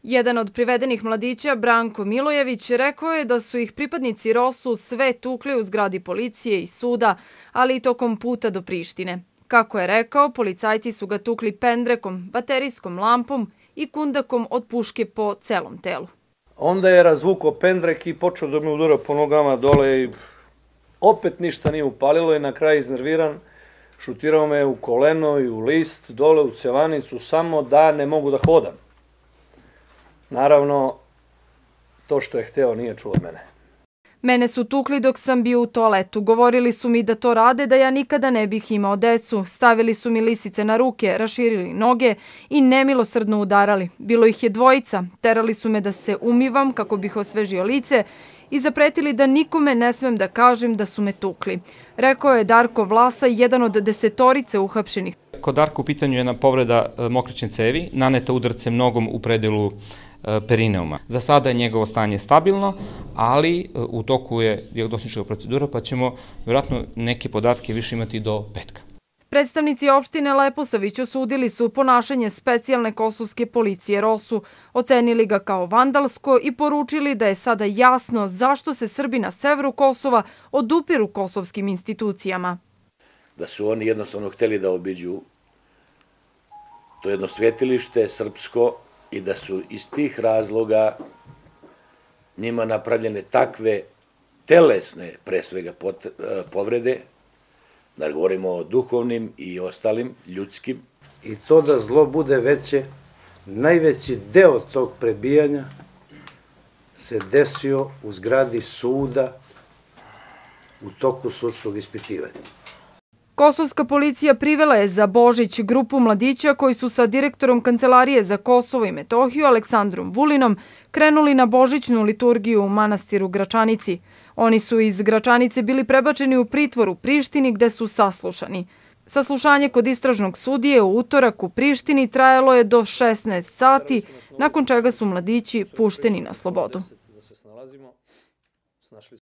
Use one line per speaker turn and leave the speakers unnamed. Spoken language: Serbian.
Jedan od privedenih mladića, Branko Milojević, rekao je da su ih pripadnici ROSU sve tukli u zgradi policije i suda, ali i tokom puta do Prištine. Kako je rekao, policajci su ga tukli pendrekom, baterijskom lampom i kundakom od puške po celom telu.
Onda je razvukao pendrek i počeo da me udara po nogama dole i opet ništa nije upalilo i na kraju iznerviran šutirao me u koleno i u list, dole u cevanicu, samo da ne mogu da hodam. Naravno, to što je hteo nije čuo od mene.
Mene su tukli dok sam bio u toaletu. Govorili su mi da to rade, da ja nikada ne bih imao decu. Stavili su mi lisice na ruke, raširili noge i nemilosrdno udarali. Bilo ih je dvojica. Terali su me da se umivam kako bih osvežio lice i zapretili da nikome ne smem da kažem da su me tukli. Rekao je Darko Vlasa, jedan od 10 uhapšenih.
Kod Darka u pitanju je jedna povreda mokrične cevi, naneta udarcem nogom u predelu perineuma. Za sada je njegovo stanje stabilno, ali u toku je dijagnostička procedura, pa ćemo vjerojatno neke podatke više imati do petka.
Predstavnici opštine Leposavić osudili su ponašanje specijalne kosovske policije ROSU, ocenili ga kao vandalsko i poručili da je sada jasno zašto se Srbi na severu Kosova odupiru kosovskim institucijama.
Da su oni jednostavno hteli da obiđu to jedno svetilište srpsko i da su iz tih razloga njima napravljene takve telesne, pre svega, povrede, da govorimo o duhovnim i ostalim, ljudskim.
I to da zlo bude veće, najveći deo tog prebijanja se desio u zgradi suda u toku sudskog ispitivanja.
Kosovska policija privela je za Božić grupu mladića koji su sa direktorom Kancelarije za Kosovo i Metohiju Aleksandrom Vulinom krenuli na božićnu liturgiju u manastiru Gračanici. Oni su iz Gračanice bili prebačeni u pritvor u Prištini gde su saslušani. Saslušanje kod istražnog sudije u utorak u Prištini trajalo je do 16 sati, nakon čega su mladići pušteni na slobodu.